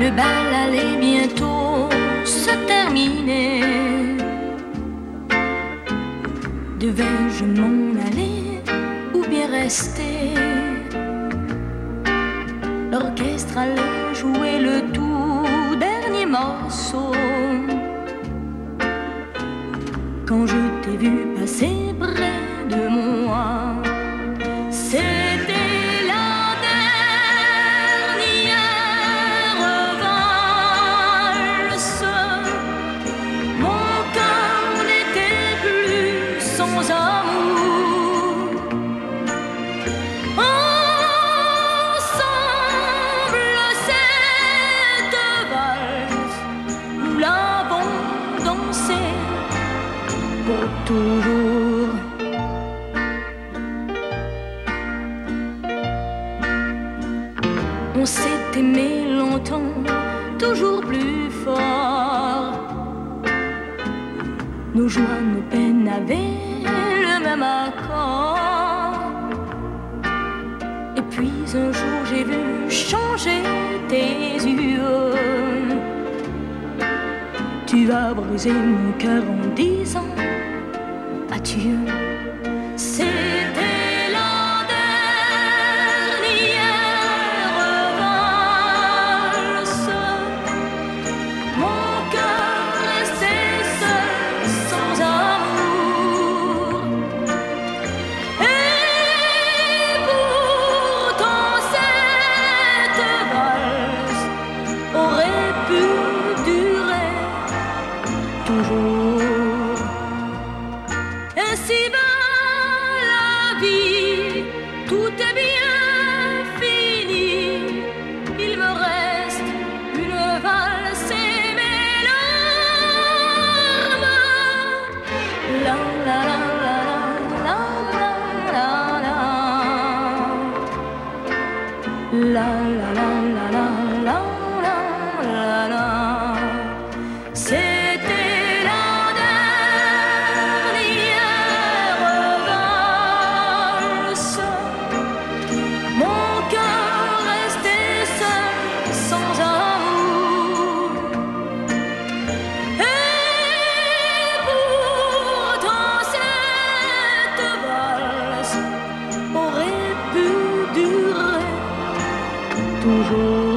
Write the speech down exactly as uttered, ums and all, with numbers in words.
Le bal allait bientôt se terminer. Devais-je m'en aller ou bien rester? L'orchestre allait jouer le tout dernier morceau. Quand je t'ai vu passer près de moi, c'était la dernière valse. Mon cœur n'était plus sans amour. Ensemble, cette valse, nous l'avons dansée pour toujours. On s'est aimé longtemps, toujours plus fort. Nos joies, nos peines avaient le même accord. Et puis un jour j'ai vu changer tes yeux. Tu as brisé mon cœur en disant adieu. C'était la dernière valse. Mon cœur restait seul, sans amour. Et pourtant cette valse aurait pu durer toujours. Ainsi va la vie, tout est bien fini. Il me reste une valse et mes larmes. La la la la la la la la la la la la la la la. C'était la dernière valse. Mon cœur restait seul, sans amour. Et pourtant cette valse aurait pu durer toujours.